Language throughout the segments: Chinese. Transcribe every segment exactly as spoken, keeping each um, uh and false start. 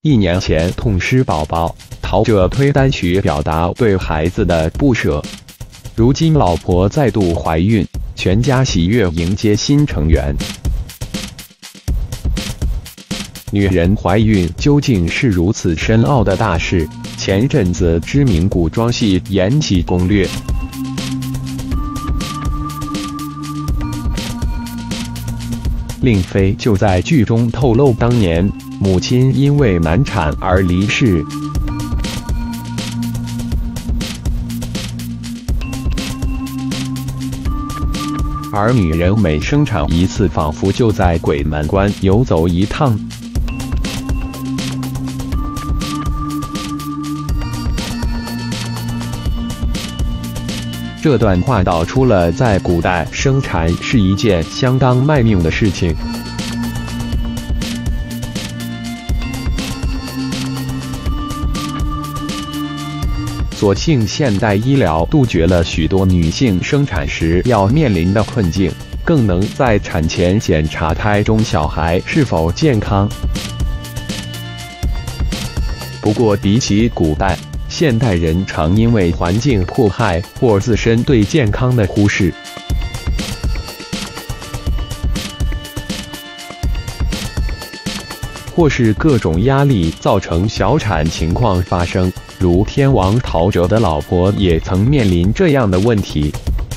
一年前痛失宝宝，陶喆推单曲表达对孩子的不舍。如今老婆再度怀孕，全家喜悦迎接新成员。女人怀孕究竟是如此深奥的大事？前阵子知名古装戏《延禧攻略》。令妃就在剧中透露，当年母亲因为难产而离世。而女人每生产一次，仿佛就在鬼门关游走一趟。这段话道出了在古代生产是一件相当卖命的事情。所幸现代医疗杜绝了许多女性生产时要面临的困境，更能在产前检查胎中小孩是否健康。不过比起古代，现代人常因为环境迫害或自身对健康的忽视，或是各种压力造成小产情况发生，如天王陶喆的老婆也曾面临这样的问题。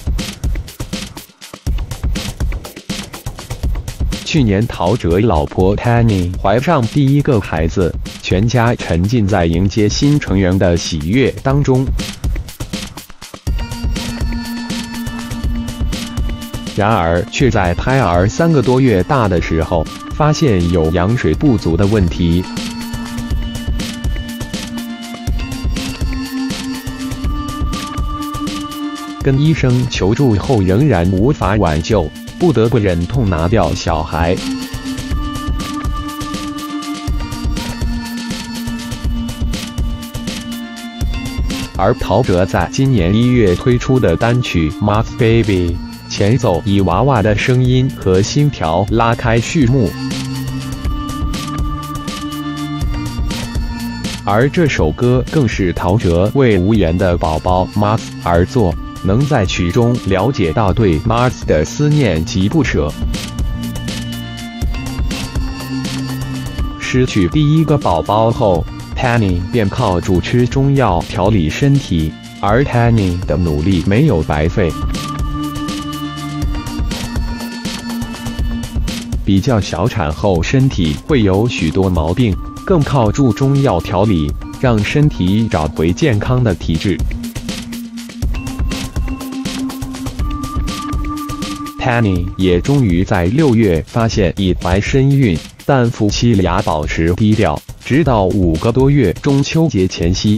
去年陶喆老婆 Penny 怀上第一个孩子，全家沉浸在迎接新成员的喜悦当中。然而，却在胎儿三个多月大的时候，发现有羊水不足的问题。跟医生求助后，仍然无法挽救，不得不忍痛拿掉小孩。而陶喆在今年一月推出的单曲《Mars Baby》前奏以娃娃的声音和心跳拉开序幕，而这首歌更是陶喆为无缘的宝宝 Mars 而作，能在曲中了解到对 Mars 的思念及不舍。失去第一个宝宝后， Penny 便靠主吃中药调理身体，而 Penny 的努力没有白费。比较小产后身体会有许多毛病，更靠助中药调理，让身体找回健康的体质。Penny 也终于在六月发现已怀身孕，但夫妻俩保持低调，直到五个多月中秋节前夕，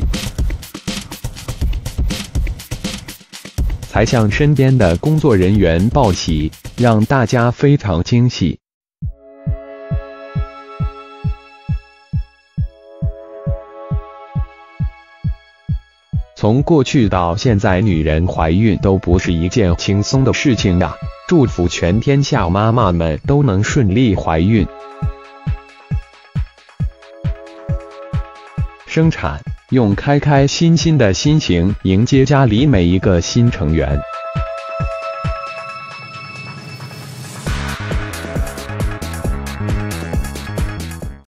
才向身边的工作人员报喜，让大家非常惊喜。从过去到现在，女人怀孕都不是一件轻松的事情啊！祝福全天下妈妈们都能顺利怀孕、生产，用开开心心的心情迎接家里每一个新成员。